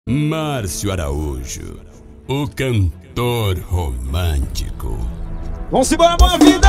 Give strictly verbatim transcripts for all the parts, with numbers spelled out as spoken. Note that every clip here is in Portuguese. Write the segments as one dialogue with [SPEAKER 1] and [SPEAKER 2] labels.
[SPEAKER 1] Márcio Araújo, o cantor romântico.
[SPEAKER 2] Vamos embora, boa vida!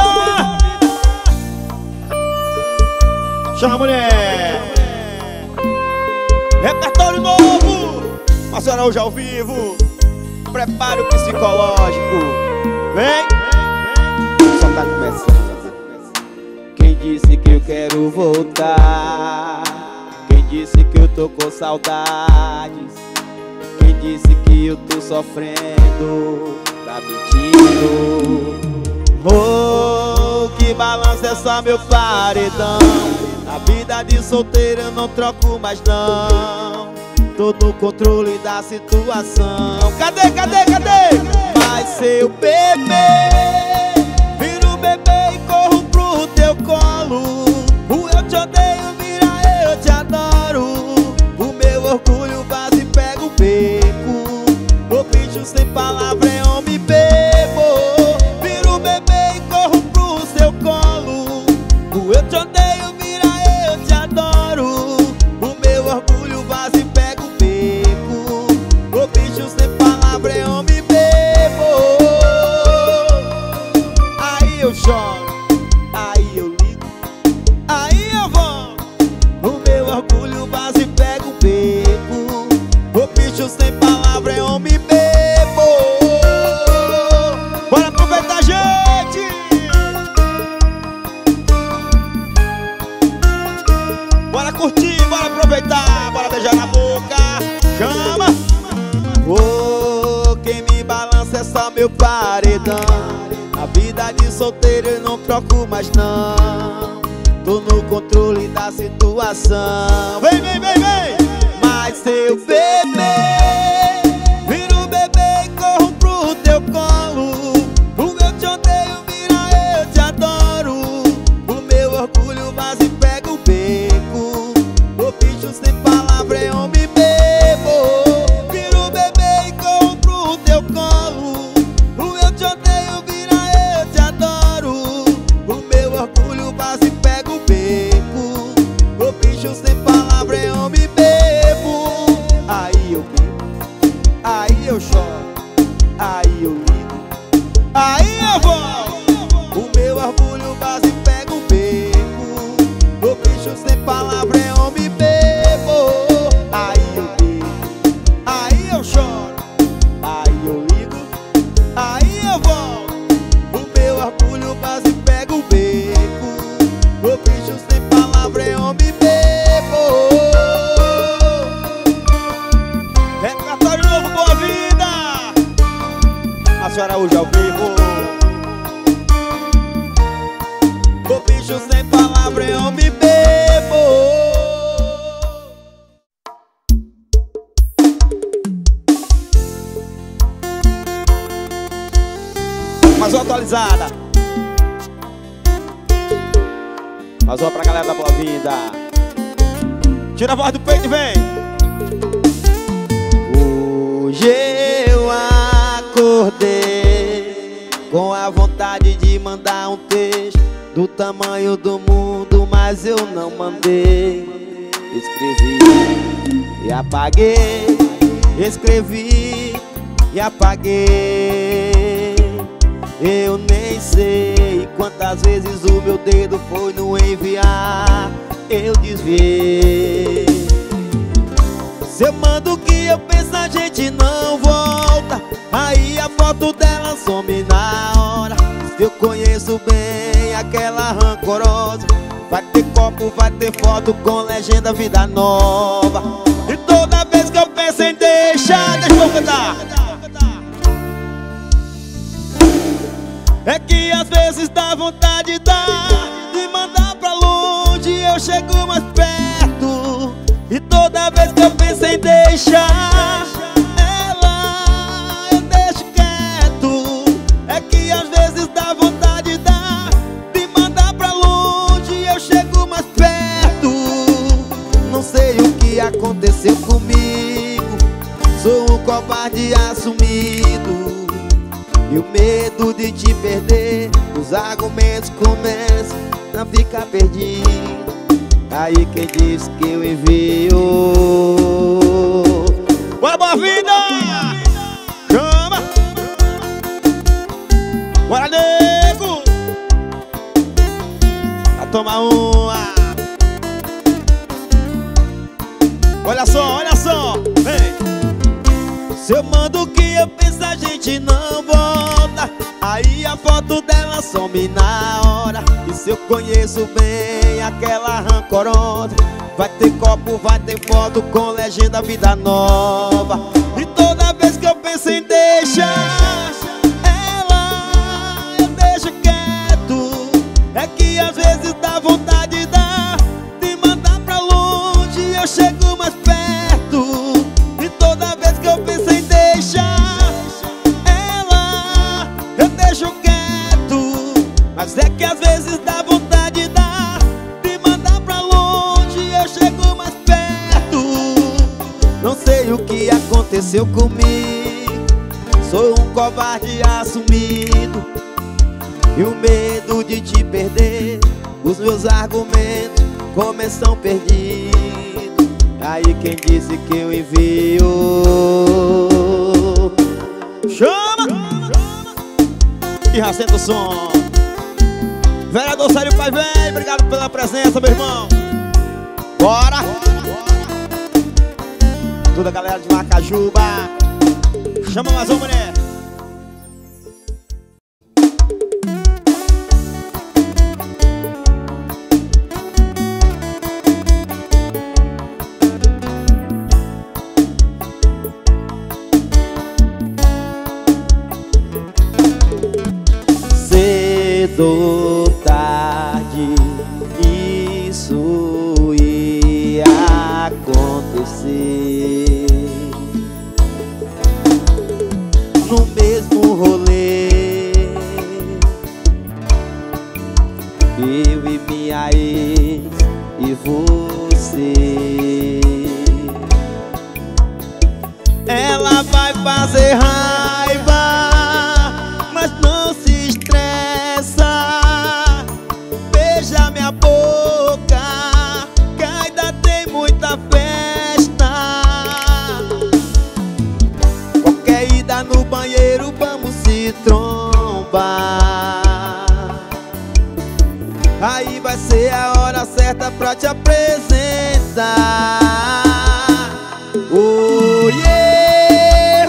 [SPEAKER 2] Chama, mulher! Repertório novo! Márcio Araújo ao vivo. Prepare o psicológico. Vem! Só tá começando. Quem disse que eu quero voltar? Quem disse que eu tô com saudades? Quem disse que eu tô sofrendo? Tá mentindo. Oh, que balança é só meu paredão. A vida de solteiro eu não troco mais não. Tô no controle da situação. Cadê, cadê, cadê? Mas seu bebê, viro bebê e corro pro teu colo. O eu te odeio, vira eu te adoro. O meu orgulho base e pega o beco. O bicho sem palavra é homem bebo. Viro bebê e corro pro seu colo. O eu te odeio, vira eu te adoro. O meu orgulho base e pega o beco. O bicho sem palavra é homem bebo. Aí eu choro, aí eu ligo, aí eu vou. O meu orgulho base e pega o beco. O bicho sem palavra é homem bebo. Bora aproveitar, gente! Bora curtir, bora aproveitar, bora beijar na boca. Chama! Oh, quem me balança é só meu paredão. A vida de solteiro eu não troco mais não. Tô no controle da situação. Vem, vem, vem, vem! Mas seu bebê, viro bebê e corro pro teu colo. O eu te odeio, vira eu te adoro. O meu orgulho base pega o beco. O bicho sem palavra é homem bebo. Viro bebê e corro pro teu colo. O eu te odeio, vira eu te adoro. O meu orgulho base pega o beco. O bicho sem palavra é homem bebo. Aí eu bebo, aí eu choro, aí eu ligo, aí eu vou. O meu orgulho base pega o beco. O bicho sem palavra é homem bebo. Aí eu bebo, aí eu choro, aí eu ligo, aí eu vou. O meu orgulho base pega o beco. O bicho sem palavra é homem bebo. Repertório novo, boa vida! Márcio Araújo ao vivo. O bicho sem palavra é homem bebo. Mais uma atualizada. Mais uma pra galera da boa vida. Tira a voz do peito e vem. Hoje eu acordei com a vontade de mandar um texto do tamanho do mundo, mas eu não mandei. Escrevi e apaguei, escrevi e apaguei. Eu nem sei quantas vezes o meu dedo foi no enviar, eu desviei. Se eu mando o que eu penso, a gente não volta. Aí a foto dela some na hora. Se eu conheço bem aquela rancorosa, vai ter copo, vai ter foto com legenda vida nova. E toda vez que eu penso em deixar, deixa eu cantar. É que às vezes dá vontade dá de mandar pra longe, eu chego mais perto. E toda vez que eu penso em deixar ela, eu deixo quieto. É que às vezes dá vontade dá de mandar pra longe, eu chego mais perto. Não sei o que aconteceu comigo, sou um covarde assumido. E o medo de te perder, os argumentos começam a ficar perdido. Aí quem disse que eu envio Bora, boa vida! Chama! Bora, nego! Pra tomar uma. Olha só, olha só! Vem! Se eu mando o que eu penso, a gente não volta. Aí a foto dela some na hora. E se eu conheço bem aquela rancorosa, vai ter copo, vai ter foto com legenda vida nova. E toda vez que eu penso em deixar ela, eu deixo quieto. É que às vezes dá vontade de dar, de mandar pra longe, eu chego mais perto. E toda vez que eu penso em deixar ela, eu deixo quieto. Mas é que às vezes dá vontade de dar, de mandar pra longe, eu chego mais perto. Não sei o que aconteceu comigo, sou um covarde assumido. E o medo de te perder, os meus argumentos começam perdidos. Aí quem disse que eu envio? Chama! E racenta o som. Vereador Célio Pai Vem, obrigado pela presença, meu irmão. Bora! Toda a galera de Macajuba, chama mais uma mulher. Cedo, tarde, isso ia acontecer. No mesmo rolê, eu e minha ex e você. Ela vai fazer raiva, mas não se estressa. Beija minha boca, que ainda tem muita festa. Qualquer ida no banheiro, vamos se trombar. Aí vai ser a hora certa pra te apresentar. Oh, yeah,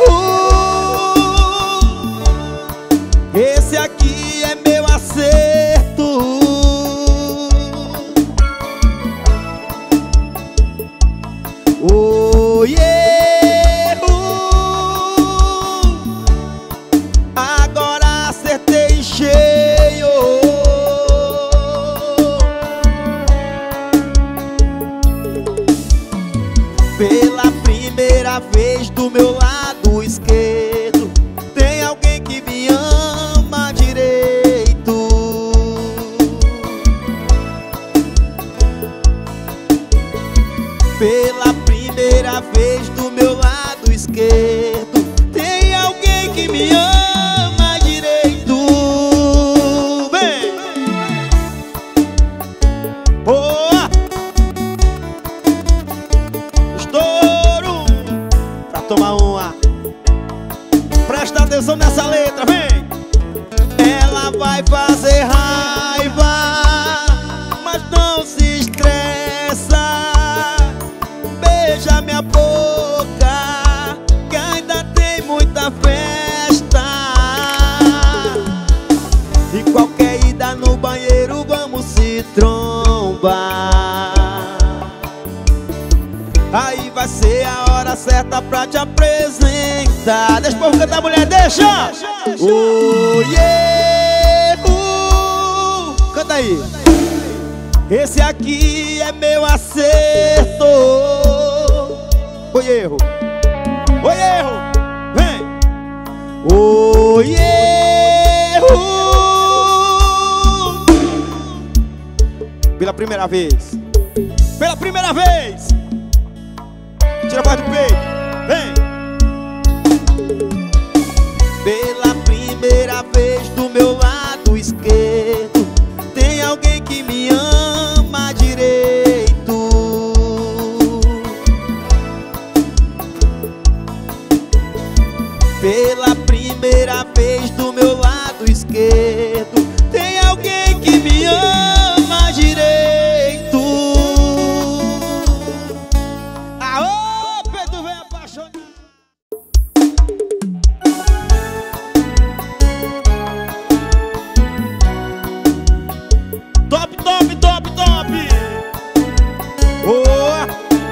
[SPEAKER 2] uh, esse aqui é meu acerto. Oh, yeah, uh, agora acertei cheio. Pela primeira vez do meu lado esquerdo, tem alguém que me ama direito. Pela primeira vez do meu lado esquerdo, tem alguém que me ama direito. Vem! Boa! Estouro! Pra tomar uma. Presta atenção nessa letra, vem! Ela vai fazer raiva, mas não se estressa. Beija minha boca, que ainda tem muita festa. E qualquer ida no banheiro, vamos se trombar. Aí vai ser a hora certa pra te apresentar. Deixa o povo cantar, mulher, deixa! Oh, yeah, uh, canta aí. Esse aqui é meu acerto. Oi, erro. Oi, erro. Vem. Oi, erro. Pela primeira vez. Pela primeira vez. Tira a voz do peito. Vem. Pela primeira vez do meu lado esquerdo, tem alguém que me ama direito. Pela primeira vez do meu lado esquerdo tem alguém que me ama direito. Aô, Pedro, vem apaixonado. Top, top, top, top. Boa.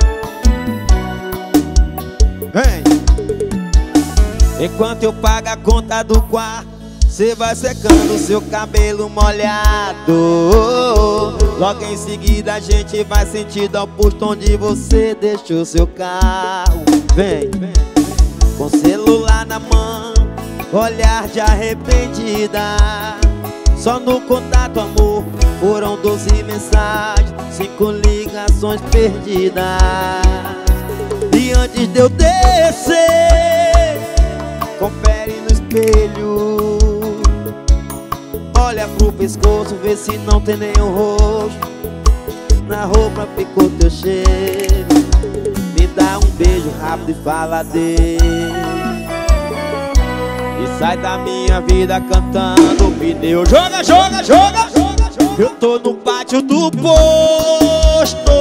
[SPEAKER 2] Vem. Enquanto eu pago a conta do quarto, cê vai secando seu cabelo molhado. Logo em seguida a gente vai sentido ao posto onde você deixou seu carro. Vem, com celular na mão, olhar de arrependida. Só no contato, amor, foram doze mensagens, cinco ligações perdidas. E antes de eu descer, confere no espelho, olha pro pescoço, vê se não tem nenhum roxo. Na roupa ficou teu cheiro. Me dá um beijo rápido e fala dele. E sai da minha vida cantando pneu. Joga, joga, joga, joga. Eu tô no pátio do posto.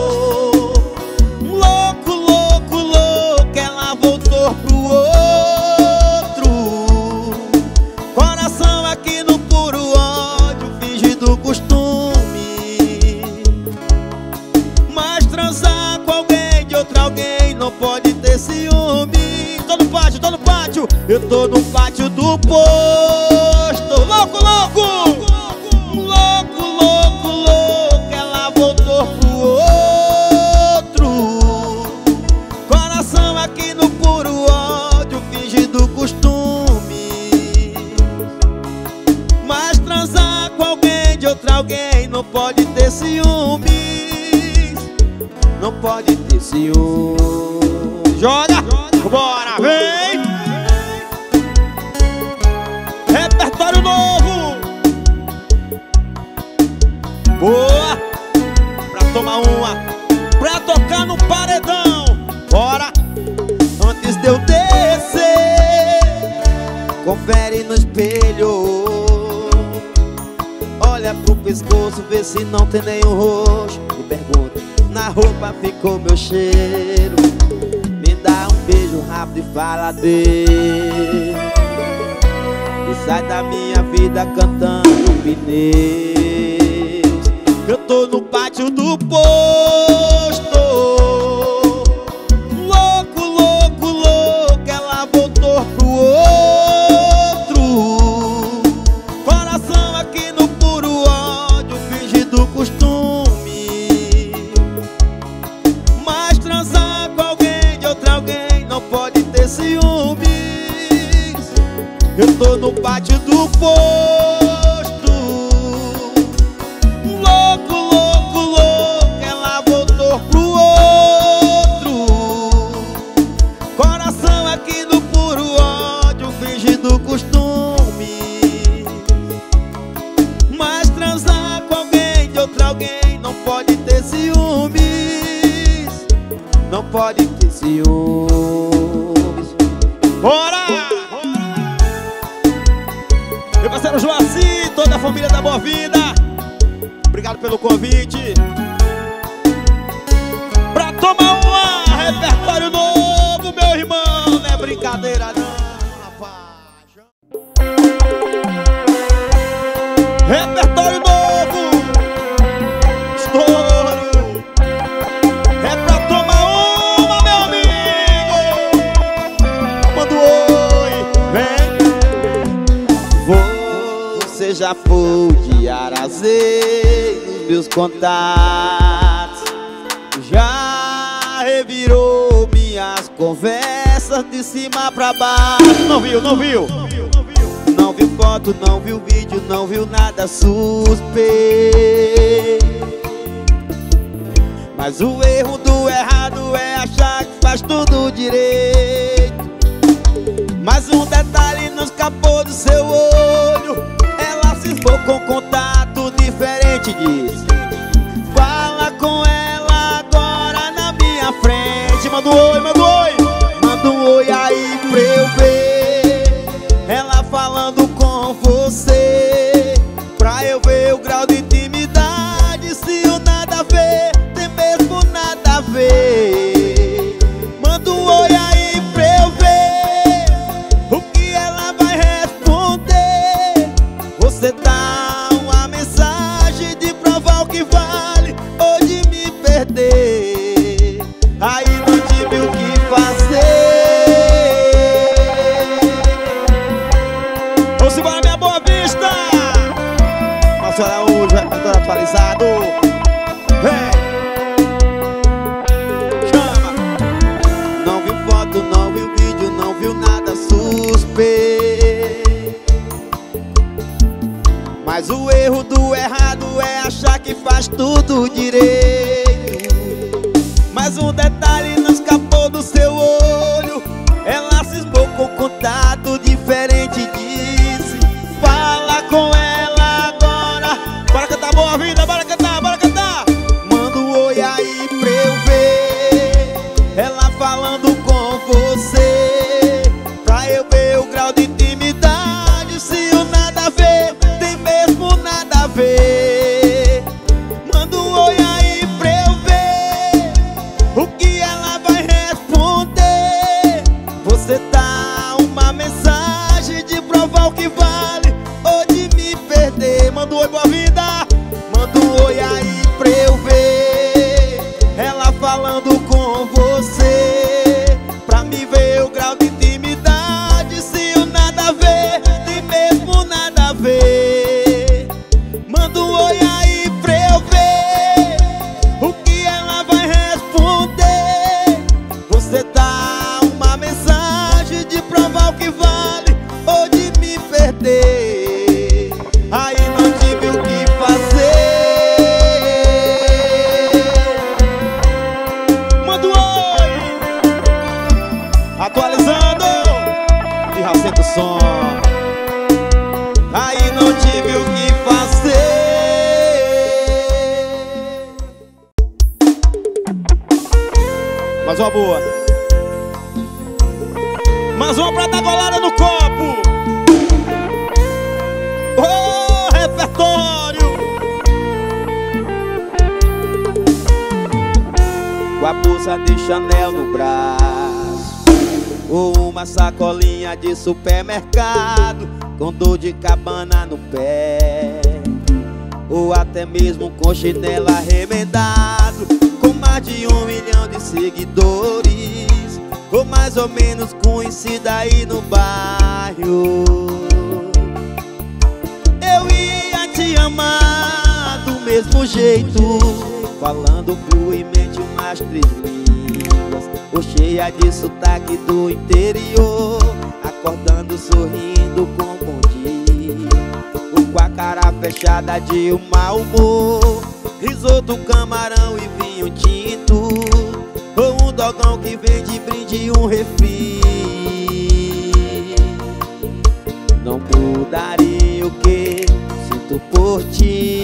[SPEAKER 2] Louco, louco, louco. Ela voltou pro outro. Coração aqui no puro ódio, fingido costume. Mas transar com alguém de outro alguém não pode ter ciúme. Tô no pátio, tô no pátio. Eu tô no pátio do posto. Louco, louco. Louco, louco, louco. Ela voltou pro outro. Coração aqui no puro ódio, fingido costume. Mas transar com alguém de outro alguém não pode ter ciúmes. Não pode ter ciúmes. Joga, bora, vem. Repertório novo. Boa. Pra tomar uma, pra tocar no paredão. Bora. Antes de eu descer, confere no espelho, olha pro pescoço, vê se não tem nenhum roxo. Me pergunta, na roupa ficou meu cheiro. Me dá um beijo rápido e fala dele. E sai da minha vida cantando pneus. Eu tô no pátio do posto. Louco, louco, louco. Ela voltou pro outro. Coração aqui no puro ódio, fingido costume. Mas transar com alguém de outro alguém não pode ter ciúmes. Eu tô no pátio do posto. Louco, louco, louco. Ela voltou pro outro. Coração aqui no puro ódio, fingido costume. Mas transar com alguém de outro alguém não pode ter ciúmes. Não pode ter ciúmes. Bora! Meu parceiro Joaci, toda a família da Boa Vida, obrigado pelo convite. Pra tomar uma, repertório novo, meu irmão. Não é brincadeira não, rapaz. Repertório novo, estouro. É pra tomar uma, meu amigo. Manda um oi, vem. Você já foi de Arazei nos meus contatos. Já revirou minhas conversas de cima pra baixo. Não viu, não viu? Não viu foto, não viu vídeo, não viu nada suspeito. Mas o erro do errado é achar que faz tudo direito. Mas um detalhe não escapou do seu olho. Ela cismou com contato diferente, diz: fala com ela agora na minha frente. Manda um oi, manda um oi. Manda um oi aí pra eu ver. faz tudo direito. Mas um detalhe não escapou do seu olho. Ela cismou com contato diferente, disse: fala com ela agora. Bora cantar Boa Vida, bora cantar, bora cantar. Manda um oi aí pra eu ver ela falando com você, pra eu ver o grau de intimidade. Se o nada a ver, tem mesmo nada a ver. Manda um oi aí pra eu ver o que ela vai responder. Você tá uma mensagem de provar o que vale ou de me perder. Manda um oi, Boa Vida. Manda um oi aí pra eu ver ela falando com você, pra me ver o grau de intimidade. Se o nada a ver, tem mesmo nada a ver. Manda um oi aí pra eu ver o que ela vai responder. Você dá uma mensagem de provar o que vale ou de me perder. Aí não tive o que fazer. Manda um oi, atualizando e racendo o som. Aí não tive o que fazer. Mais uma boa. Mais uma pra dar golada no copo. Oh, repertório. Com a bolsa de Chanel no braço, ou uma sacolinha de supermercado, com dor de cabana no pé, ou até mesmo com chinelo arremendado, com mais de um milhão de seguidores, ou mais ou menos conhecida aí no bairro. Eu ia te amar do mesmo jeito, falando fluidamente umas três línguas, ou cheia de sotaque do interior, acordando sorrindo com bom dia, ou com a cara fechada de um mau humor, risoto, camarão e vinho tinto, ou um dogão que vem de brinde um refri. Não mudaria o que sinto por ti.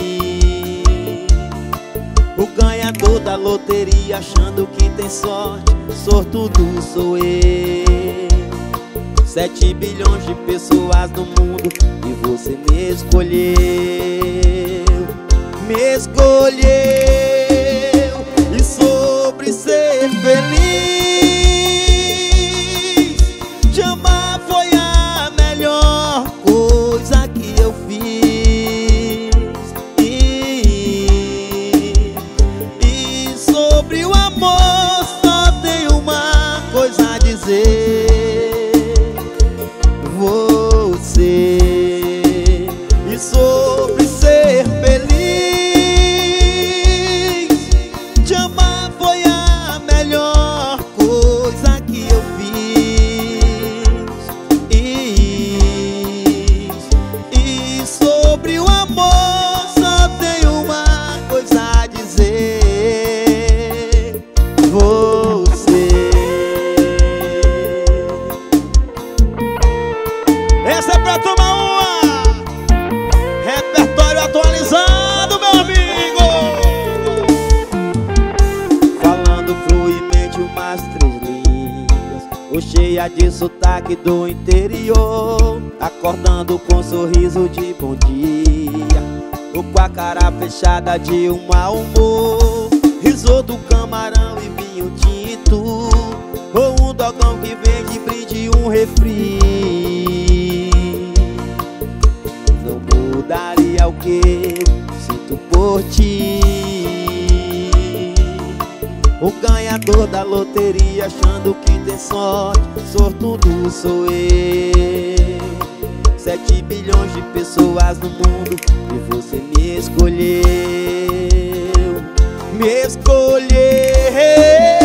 [SPEAKER 2] O ganhador da loteria achando que tem sorte, sortudo sou eu. Sete bilhões de pessoas no mundo e você me escolheu. Me escolheu. E sobre ser feliz, te amar foi a melhor coisa que eu fiz. E, e sobre o amor só tenho uma coisa a dizer: você. E sobre ser feliz, te amar foi a melhor coisa que eu fiz. E, e sobre o amor só tenho uma coisa a dizer: você. Essa é pra tomar uma. Repertório atualizado, meu amigo. Falando fluidamente umas três línguas, ou cheia de sotaque do interior, acordando com um sorriso de bom dia, ou com a cara fechada de um mau humor, risoto, camarão e vinho tinto, ou um dogão que vem de brinde um refri. Não mudaria o que sinto por ti. O ganhador da loteria achando que tem sorte, sortudo sou eu. Sete bilhões de pessoas no mundo e você me escolheu. Me escolheu.